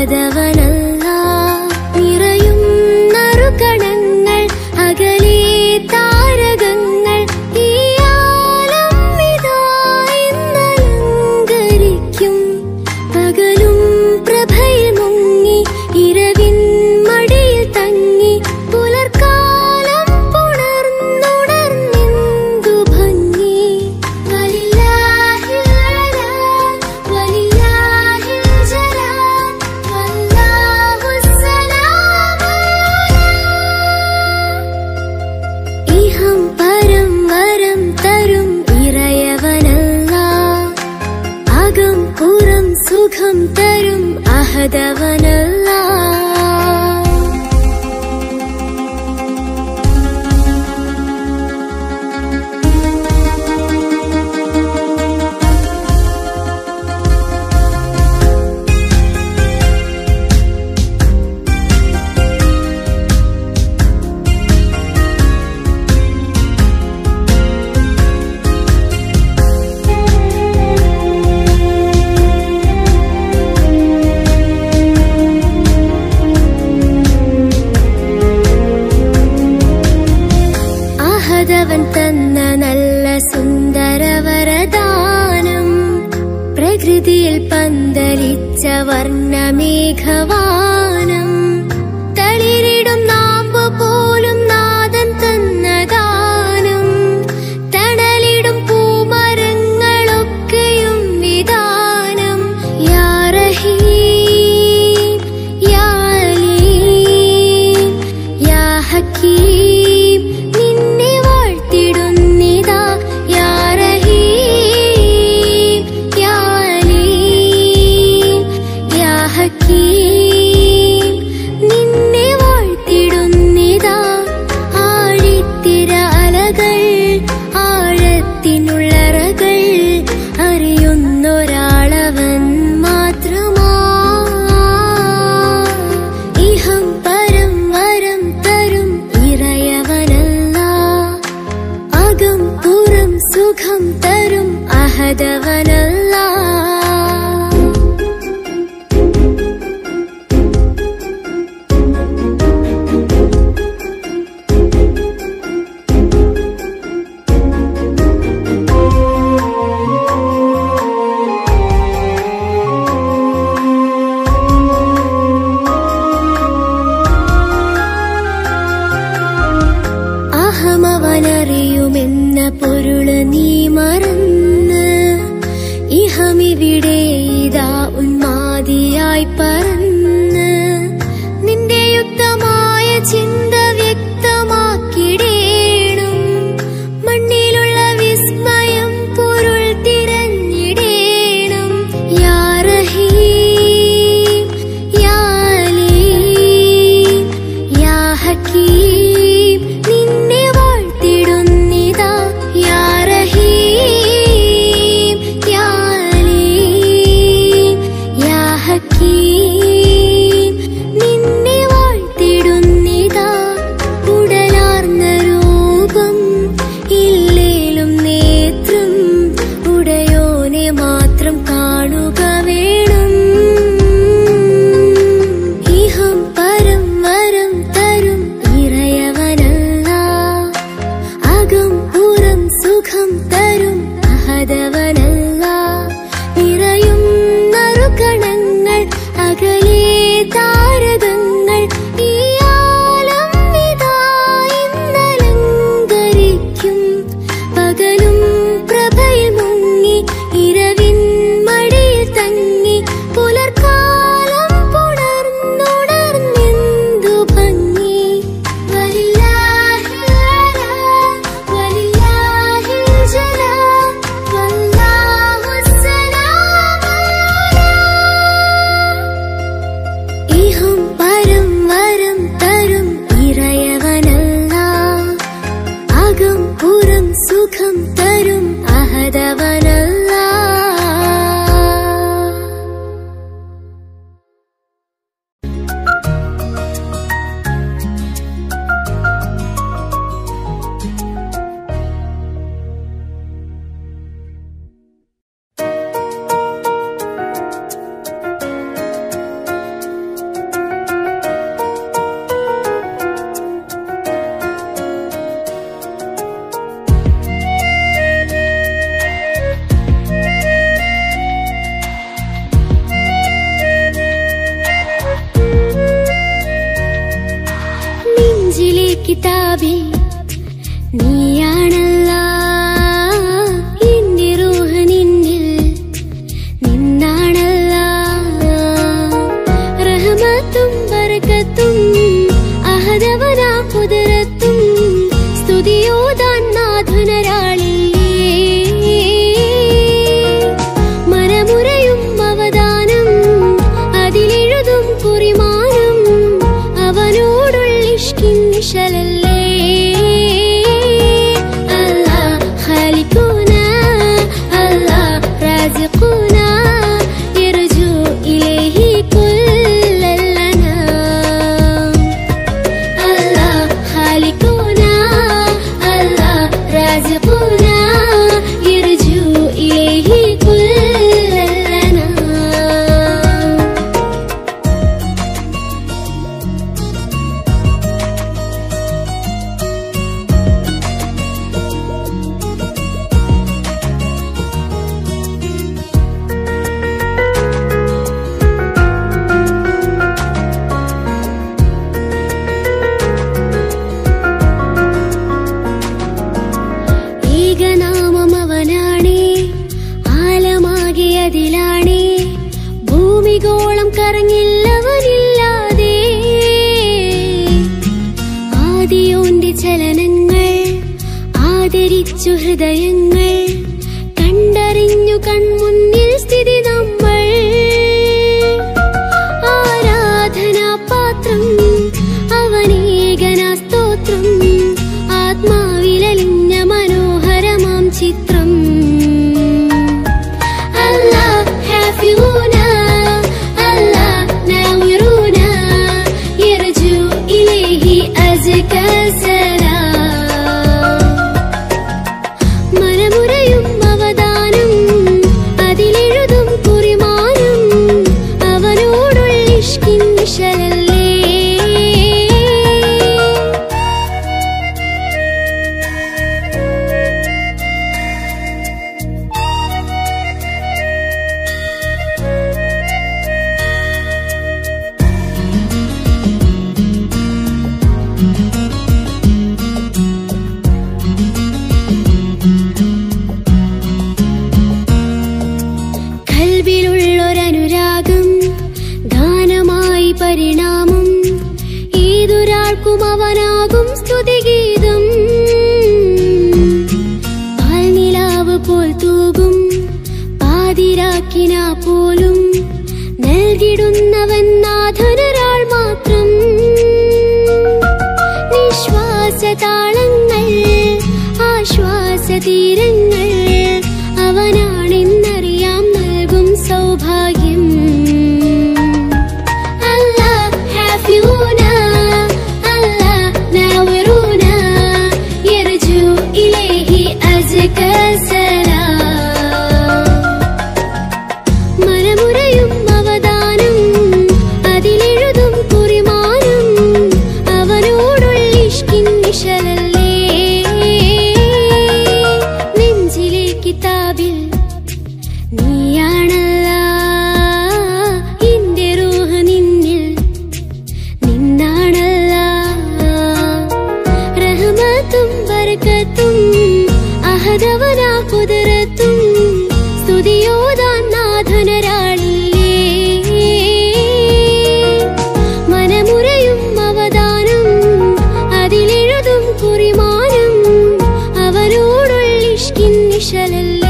അഹദവനല്ല. നിറയും നറുകണങ്ങൾ അകലെ താരകങ്ങൾ ഈ ആലം ഇതാ ഇന്നലങ്കരിക്കും. പകലും പ്രഭയിൽ മുങ്ങി ഇരവിൻ മടിയിൽ തങ്ങി പുലർക്കാലം പുണർന്നുണർന്നെന്തു ഭംഗി. വലില്ലാഹിൽ അലാം വലില്ലാഹിൽ ജലാൽ വല്ലാഹുസ്സലാം. ഇഹം പരം വരം തരും ഇറയവനല്ല. അകം പുറം സുഖം തരും അഹദവനല്ല. അഹദവൻ തന്ന നല്ല സുന്ദര വരദാനം. പ്രകൃതിയിൽ പന്തലിച്ച വർണ്ണമേഘവാനം. തളിരിടും നാമ്പ് പോലും നാദൻ തന്ന ദാനം. തണലിടും പൂമരങ്ങളൊക്കെയും വിധാനം. യാ റഹീം യാ അലീം യാ ഹക്കീം നിന്നെ വാഴ്ത്തിടുന്നിതാ. യാ റഹീം യാ അലീം യാ ഹക്കീം നിന്നെ വാഴ്ത്തിടുന്നിതാ. ആഴിത്തിര അലകൾ ആഴത്തിനുള്ളറകൾ അറിയുന്നൊരാളവൻ മാത്രമാ. ഇഹം പരം വരം തരും ഇറയവനല്ല. അകം പുറം സുഖം തരും അഹദവനല്ല. അഹമവനറിയുമെന്ന പൊരുള് നീ മറന്ന് ഇഹമിവിടെ ഇതാ ഉന്മാദിയായി പറന്ന്. നിന്റെ യുക്തമായ ചിന്ത വ്യക്തമാക്കിടേണം. മണ്ണിലുള്ള വിസ്മയം പൊരുൾ തിരഞ്ഞിടേണം. യാ റഹീം യാ അലീം യാ ഹക്കീം നിന്നെ വാഴ്ത്തിടുന്നിതാ. യാ റഹീം യാ അലീം യാ ഹക്കീം നിന്നെ വാഴ്ത്തിടുന്നിതാ. ഉടലാർന്ന രൂപം ഇല്ലേലും നേത്രം ഉടയോനെ മാത്രം കാണുക വേണം. ഇഹം പരം വരം തരും ഇറയവനല്ല. അകം പുറം സുഖം തരും അഹദവനല്ല. നിറയും നറുകണങ്ങൾ അകലെ താരകങ്ങൾ ഈ ആലം ഇതാ ഇന്നലങ്കരിക്കും. പകലും പ്രഭയിൽ മുങ്ങി ഇരവിൻ മടിയിൽ തങ്ങി പുലർക്കാലം പുണർന്നുണർന്നെന്തു ഭംഗി. വലില്ലാഹിൽ അലാം വലില്ലാഹിൽ ജലാൽ വല്ലാഹുസ്സലാം. ഇഹം പരം വരം തരും ഇറയവനല്ല. അകം പുറം സുഖം തരും അഹദവനല്ല. ഒന്നിച്ചു ഹൃദയങ്ങൾ കണ്ടറിഞ്ഞു കൺമുന്നിൽ സ്ഥിതി നമ്മൾ ആരാധനാപാത്രം അവനേകനാ സ്തോത്രം ആത്മാവിലലിഞ്ഞ മനോഹരമാം ചിത്രം അല്ലാഹ് ഹാഫിഊന അല്ലാഹ് നാവിറൂന യർജു ഇലൈഹി അസ്കാ പരിണാമം ഏതൊരാൾക്കും അവനാകും സ്തുതിഗീതം പാൽനിലാവ് പോൽ തൂകും പാതിരാക്കിനാ പോലും നൽകിടുന്നവൻ നാഥനൊരാൾ മാത്രം നിശ്വാസതാളങ്ങൾ ആശ്വാസതീരങ്ങൾ അവനാണെന്നറിയാം നൽകും സൗഭാഗ്യം മനമുറയും അവദാനം അതിലെഴുതും കുറിമാനം അവനോടുള്ള ഇഷ്കിൻ നിശലല്ലേ നെഞ്ചിലെ കിതാബിൽ നീയാണല്ലാ എന്റെ റൂഹ് നിന്നിൽ നിന്നാണല്ലാ റഹ്മത്തും ബർക്കത്തും അഹദവനാ ഖുദ്റത്തും സ്തുതിയോദാൻ നാഥനൊരാളില്ലേ മനമുറയും അവദാനം അതിലെഴുതും കുറിമാനം അവനോടുള്ള ഇഷ്കിൻ നിശലല്ലേ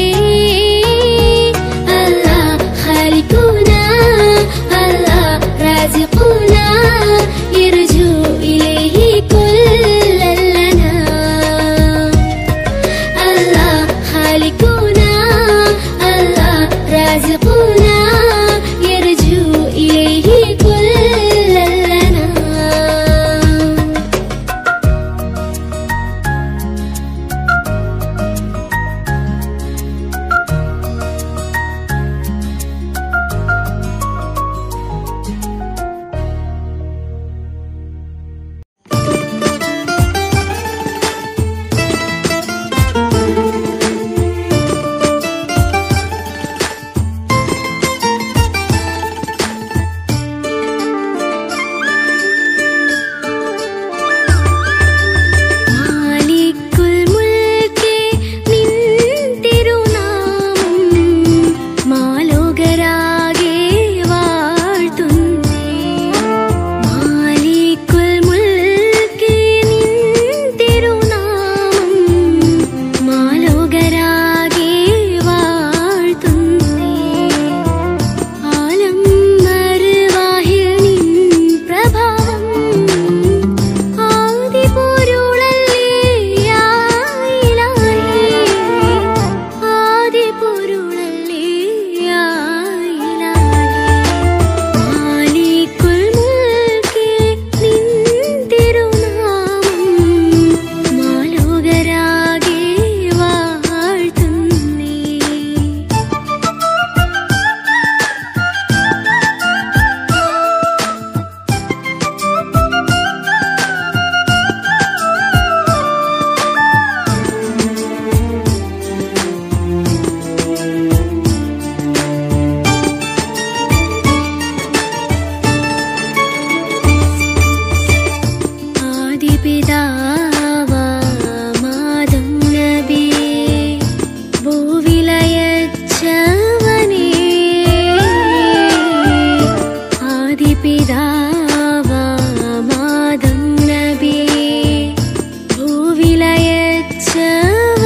അല്ലാഹ് ഖാലിഖൂന അല്ലാഹ് റാസിഖൂന യർജു ഇലൈഹി കുല്ലലനാ അല്ലാഹ് ഖാലിഖൂന അല്ലാഹ് റാസിഖൂന യർജു ഇലൈഹി കുല്ലലനാ പിതാവാമാദം നബി ഭൂവിലയച്ച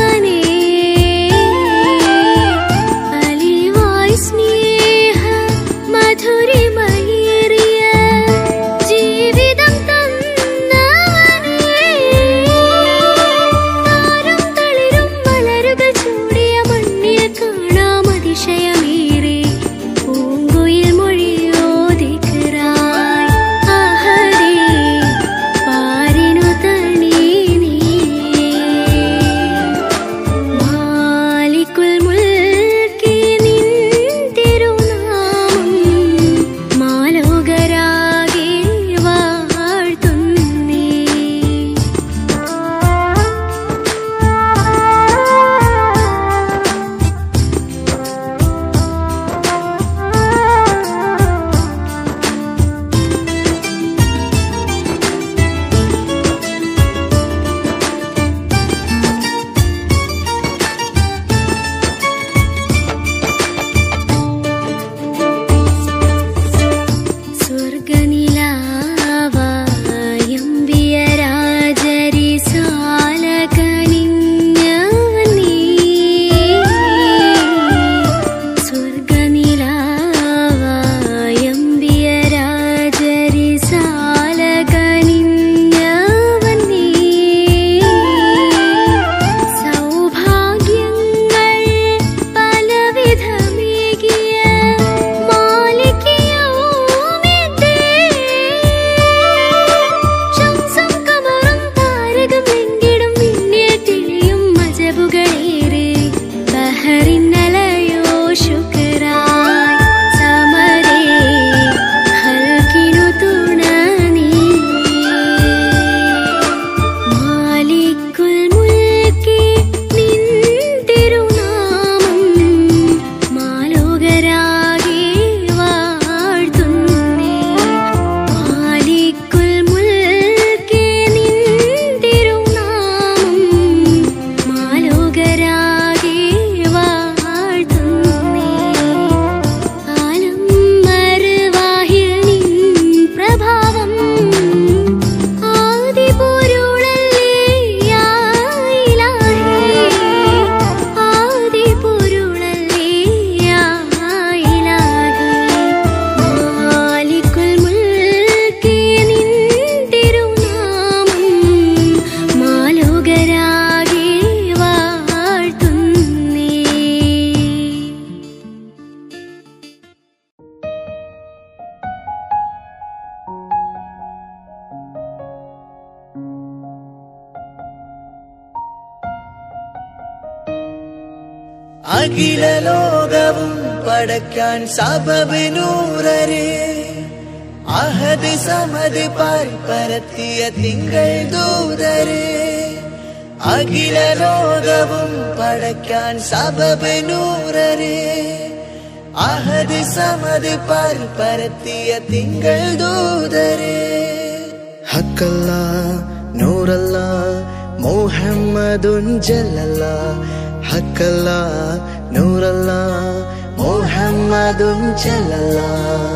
അഖില ലോകവും പടയ്ക്കാൻ സബബ് നൂറരേ അഹദ് സമദ് പരത്തിയ തിങ്കൾ ദൂതരേ അഖില ലോകവും പടയ്ക്കാൻ സബബ് നൂറരേ അഹദ് സമദ് പരത്തിയ തിങ്കൾ ദൂതരേ ഹക്കല്ലാ നൂറല്ലാ മുഹമ്മദുൻ ജല്ലല്ലാ ഹക്കല്ലാ നൂറല്ലാ മുഹമ്മദുൻ ജല്ലല്ലാ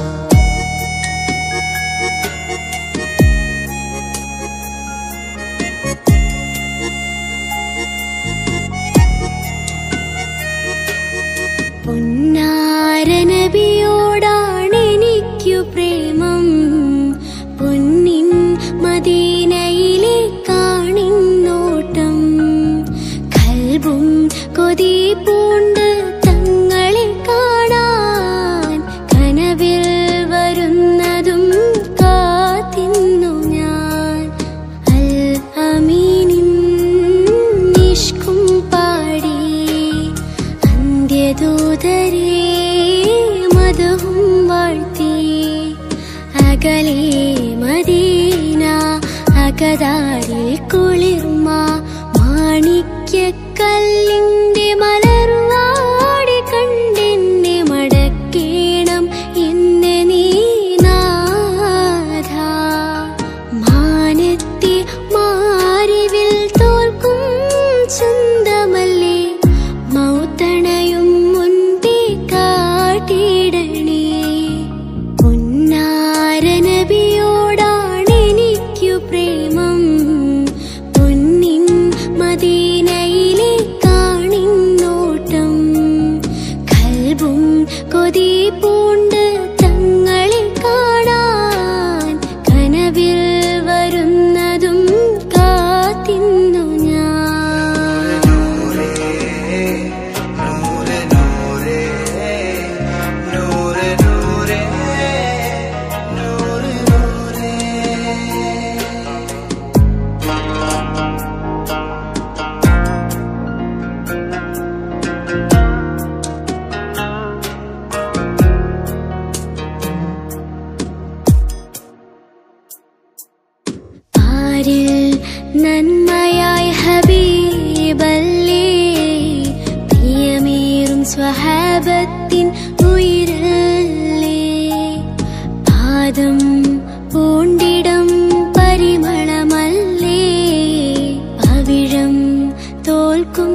പൊന്നാര നബിയോടാണെനിക്കു പ്രേമം പൊന്നിൻ മദീനയിലെ കാണിന്നോട്ടം കൽബും കൊതി പൂണ്ട് തങ്ങളെ കാണാൻ കനവിൽ വരുന്നതും കാത്തിന്നു ഞാൻ അൽ അമീനിൻ നിഷ്കും പാടി അന്ത്യദൂതരേ മധുഹും വാഴ്ത്തി അകലെ മദീന അകതാരിൽ കുളിർമ മാണിക്യക്കല്ലിന്റെ മലർവാടി കണ്ടെന്നെ മടക്കേണം എന്നെ നീ നാഥ മാനത്തെ മാരിവിൽ തോൽക്കും ചന്തമല്ലേ മൗത്തണയും മുൻപേ കാട്ടിടണേ പൊന്നാര നബിയോടാണെനിക്കു പ്രേമം പൊന്നിൻ മദീനയിലെ കാണിന്നോട്ടം കൽബും കൊതി പൂണ്ട് തങ്ങളെ കാണാൻ കനവിൽ വരുന്നതും കാത്തിന്നു ഞാൻ പാരിൽ നന്മയായി ഹബീബല്ലേ പ്രിയമേറും സ്വഹാബത്തിൻ ഉയിരല്ലേ പാദം പൂണ്ടിടം പരിമളമല്ലേ പവിഴം തോൽക്കും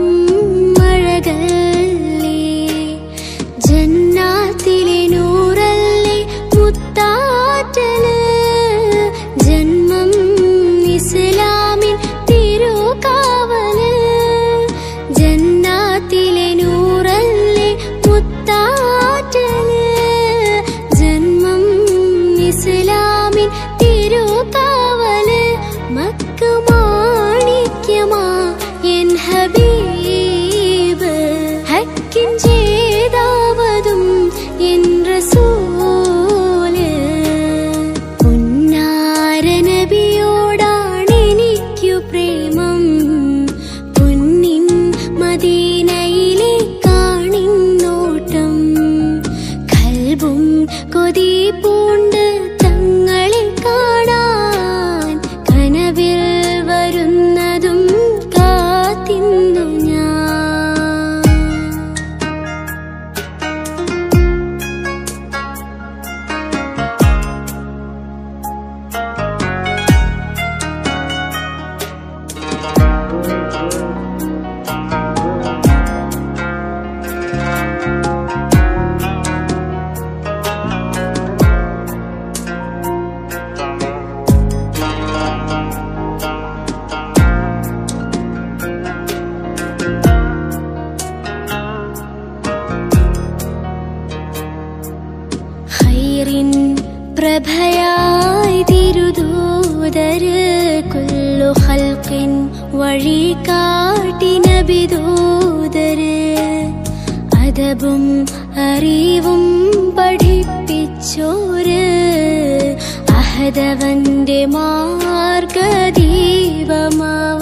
മഴകല്ലേ ജന്നാത്തിലെ നൂറല്ലേ മുത്താറ്റല് ജന്മം ഇസ്ലാമിൻ തിരുകാവല് ജന്നാത്തിലെ നൂറല്ലേ മുത്താറ്റല് ജന്മം ഇസ്ലാമിൻ തിരുകാവല് മക്ക മാണിക്യമാ എൻ ഹബീബ് ഹക്കിൻ ചെയ്താവതും എൻ റസൂല് പൊന്നാര നബിയോടാണെനിക്കു പ്രേമം പൊന്നിൻ മദീനയിലെ കാണിന്നോട്ടം കൽബും കൊതി പൂണ്ട് തങ്ങളെ കാണാൻ കനവിൽ വരുന്നതും കാത്തിന്നു ഞാൻ ഖൈറിൻ പ്രഭയായി തിരുദൂതര് കുല്ലു ഖൽഖിൻ വഴി കാട്ടി നബിദൂതര് അദബും അറിവും പഠിപ്പിച്ചോര് അഹദവന്റെ മാർഗദീപമാവ